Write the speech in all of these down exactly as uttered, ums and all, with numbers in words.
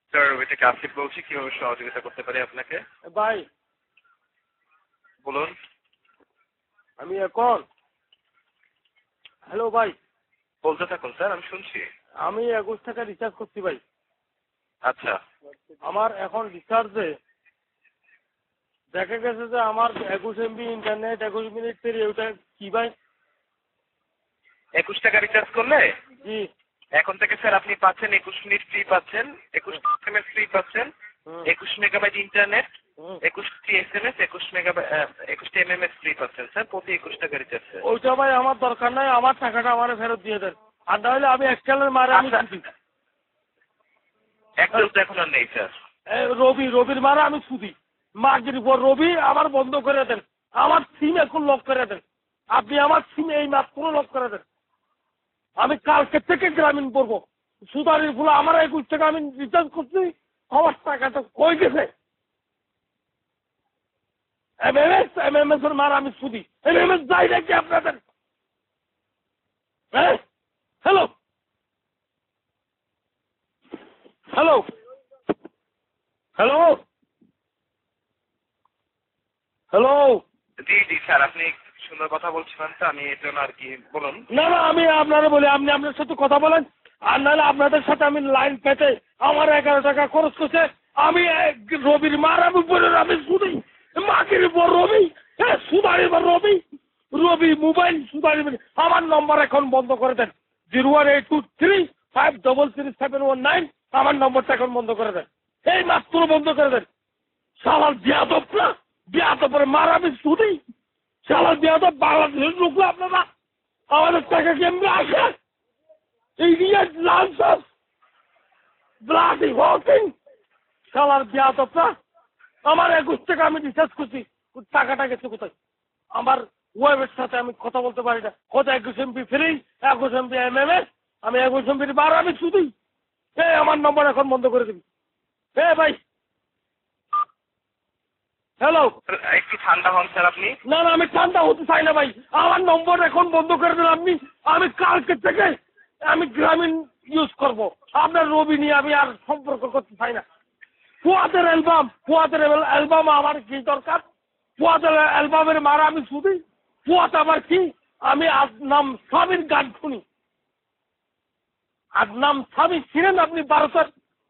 Sir ওইটা কি আসিফ বলছি, কিভাবে সহযোগিতা করতে পারি আপনাকে? ভাই বলুন। আমি এখন হ্যালো ভাই বলতে থাকুন স্যার, আমি শুনছি। আমি একুশ টাকা রিচার্জ করছি ভাই। আচ্ছা, আমার এখন রিচার্জে দেখা গেছে যে আমার একুশ এমবি ইন্টারনেট একুশ মিনিট পেরিয়ে ওটা কি ভাই? একুশ টাকা রিচার্জ করলে জি এখন থেকে স্যার আপনি পাচ্ছেন একুশ মিনিট ফ্রি পাচ্ছেন, একুশ এস এম এস ফ্রি পাচ্ছেন, হুম একুশ মেগাবাইট ইন্টারনেট, হুম একুশটি এস এম এস, একুশ মেগাবাইট একুশটি এম এম এস ফ্রি পাচ্ছেন স্যার প্রতি একুশ টাকা রিচার্জ। ওইটা ভাই আমার দরকার নাই, আমার টাকাটা আমার ফেরত দিয়ে দেন। আর না হলে আমি এক্সটার্নাল মারে আমি আচ্ছা, ছুটি। একদম তো এখন আর নেই স্যার। রবি রবির মারা আমি ছুটি মাগির পর রবি আমার বন্ধ করে দেন। আমার সিম এখন লক করে দেন। আপনি আমার সিম এই মাত্র লক করে দেন। আমি কালকে থেকে গ্রামীণ করবো। সুতারির ফুলে আমার একুশ টাকা আমি রিচার্জ করছি, আমার টাকাটা কই গেছে? M M S M M S এর মার আমি ছুটি। এম এম এস যাই নাকি আপনাদের? হ্যাঁ হ্যালো হ্যালো হ্যালো হ্যালো জি জি স্যার, আপনি সুন্দর কথা বলছিলেন তো, আমি এর জন্য আর কি। বলুন। না না আমি আপনারা বলি, আপনি আপনার সাথে কথা বলেন। আর নাহলে আপনাদের সাথে আমি লাইন পেতে আমার এগারো টাকা খরচ করছে। আমি এক রবির মার আমি বলে আমি শুধু মাকের উপর রবি, হ্যাঁ সুদারির উপর রবি, রবি মোবাইল সুদারি। আমার নম্বর এখন বন্ধ করে দেন। Zero one eight two three five double three seven one nine আমার নম্বরটা এখন বন্ধ করে দেন। এই মাত্র বন্ধ করে দেন। সালার বিয়াদব না, বিয়াদবের মার আমি শুধু সালার বিয়াদব বাংলাদেশের লোকগুলো আপনারা আমাদের টাকা কেমনি আসে? ইডিয়েট লাঞ্চাস ব্লাডি ওয়াকিং শালার বিয়াদবরা। আমার একুশ টাকা আমি রিচার্জ করছি, টাকাটা গেছে কোথায়? আমার ওয়েবের সাথে আমি কথা বলতে পারি না। কত একুশ এমবি ফ্রি, একুশ এমবি এম এম এস, আমি একুশ এমবির বার আমি শুধুই। এই আমার নম্বর এখন বন্ধ করে দিবি। হে ভাই হ্যালো। একটু ঠান্ডা হন স্যার আপনি। না না আমি ঠান্ডা হতে চাই না ভাই, আমার নম্বর এখন বন্ধ করে দেন আপনি। আমি কালকে থেকে আমি গ্রামীণ ইউজ করব। আপনার রবি নিয়ে আমি আর সম্পর্ক করতে চাই না। ফুয়াদের অ্যালবাম, ফুয়াদের অ্যালবাম আমার কি দরকার? ফুয়াদের অ্যালবামের মারা আমি শুধু। ফুয়াদ আমার কি? আমি আদনাম স্বামীর গান শুনি। আদনাম স্বামী ছিলেন আপনি ভারতের?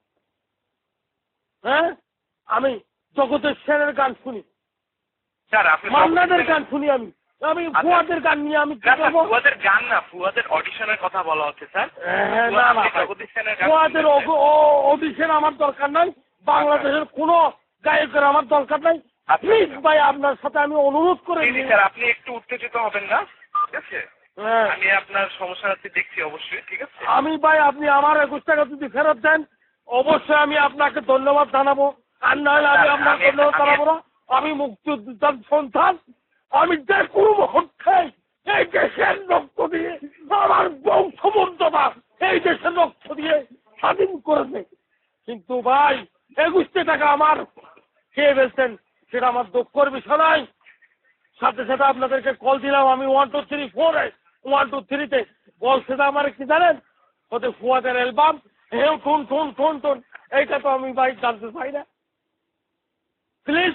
হ্যাঁ আমি জগতের সেনের গান শুনি, স্যার আপনি মান্নাদের গান শুনি। আমি আমি ফুয়াদের গান নিয়ে আমি কি করবো? ফুয়াদের গান না, ফুয়াদের অডিশনের কথা বলা হচ্ছে স্যার। ফুয়াদের অডিশন আমার দরকার নাই। বাংলাদেশের কোনো গায়কের আমার দরকার নাই। প্লিজ ভাই আপনার সাথে আমি অনুরোধ করে স্যার আপনি একটু উত্তেজিত হবেন না, ঠিক আছে? আমি আপনার সমস্যাটি দেখছি অবশ্যই, ঠিক আছে? আমি ভাই আপনি আমার একুশ টাকা যদি ফেরত দেন অবশ্যই আমি আপনাকে ধন্যবাদ জানাবো। আর নাহলে আমি আপনার ধন্যবাদ জানাবো না। আমি মুক্তিযোদ্ধার সন্তান। আমি যে কোনো মুহূর্তে এই দেশের রক্ত দিয়ে আমার বংশমর্যাদা এই দেশের রক্ত দিয়ে স্বাধীন করেছে। কিন্তু ভাই একুশ টাকা আমার খেয়ে ফেলছেন, সেটা আমার দুঃখের বিষয় নয়। সাথে সাথে আপনাদেরকে কল দিলাম আমি ওয়ান টু থ্রি ফোরে ওয়ান টু থ্রিতে বলছে তো আমার কি জানেন? ওদের ফুয়াদের অ্যালবাম হেউ টুন টুন টুন টুন, এইটা তো আমি ভাই জানতে চাই না। Please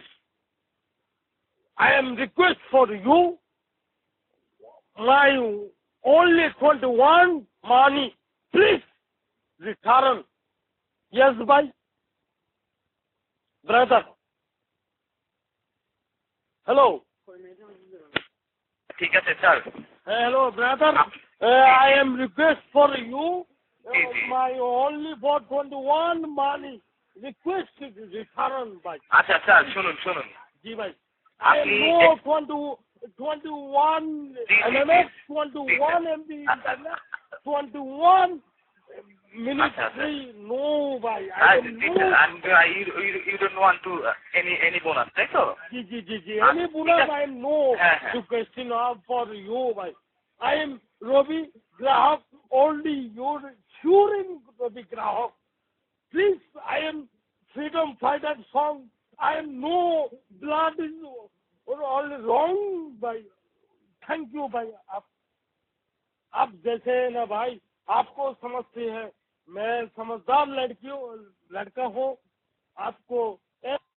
I am request for you my only twenty-one money please return. Yes bhai brother. Hello. ঠিক আছে sir. Hello brother. uh, I am request for you uh, my only for twenty-one money request to return bhai. আচ্ছা sir শুনুন শুনুন। জি ভাই I am no twenty, twenty-one M M S, twenty-one M B internet, twenty-one minutes free. No, bhai. I don't know. And uh, you, you, you don't want to uh, any any bonus, right? So. Ji ji ji ji. Any bonus I am no to question of for you, bhai. I am Robi Grahak. Only your sure in Robi Grahak. Please, I am freedom fighter song. I am no blood is all wrong भाई. Thank you भाई. आप आप जैसे ना भाई आपको समझते हैं मैं समझदार लड़की हूँ, लड़का हूँ, आपको एक